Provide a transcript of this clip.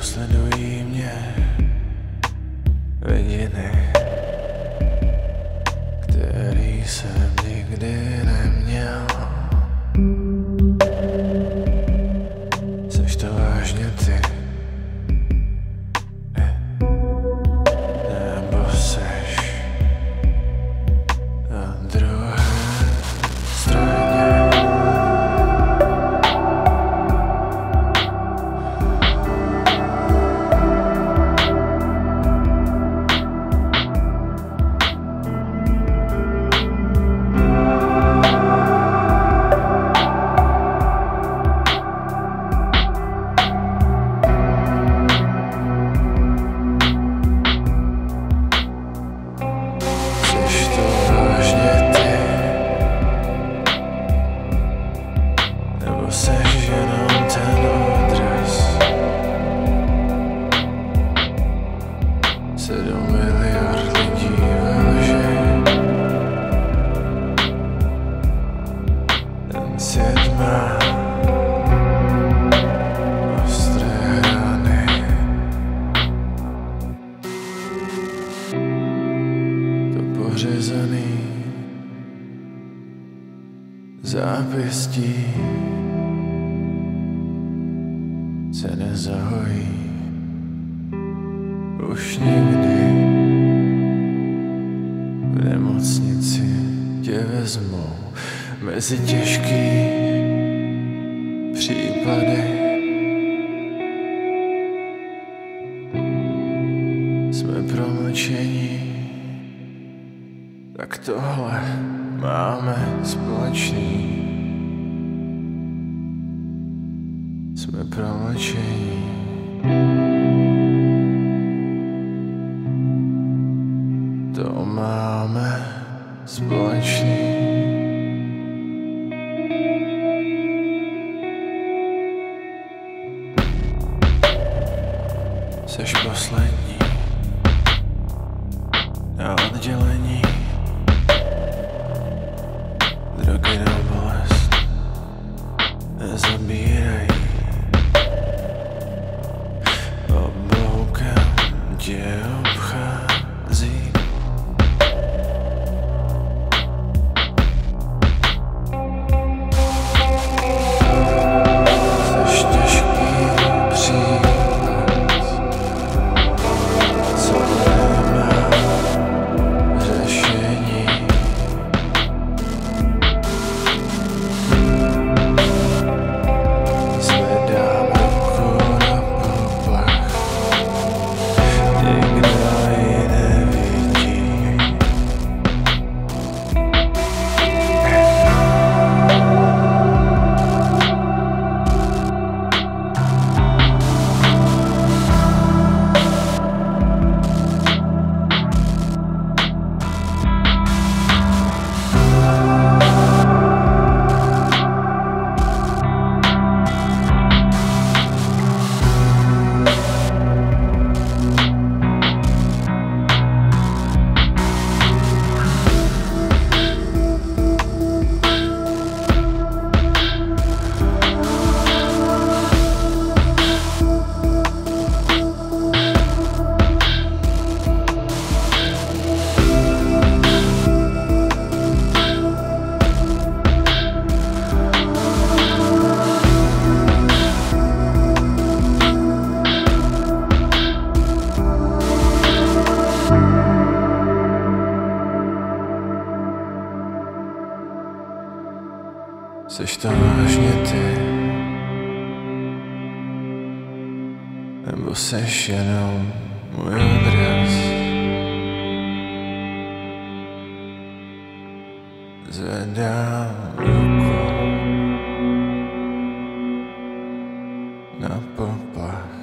Sledují mě vidiny, který jsem nikdy neměl. Seš to vážně ty? Nebo seš na druhé straně? Seš jenom ten odraz 7 miliard lidí ve lži. Ten svět má ostré rany. To pořezaný zápěstí se nezahojí už nikdy. V nemocnici tě vezmou mezi těžký případy. Jsme promlčení, tak tohle máme společný. Jsme promlčení. To máme společný. Seš poslední na oddělení. Drogy na bolest nezabírají. Obloukem tě obchází. Seš těžký případ, co nemá řešení. Zvedám ruku na poplach, nikdo ji nevidí. Seš to vážně ty? Nebo seš jenom můj odraz? Zvedám ruku na poplach.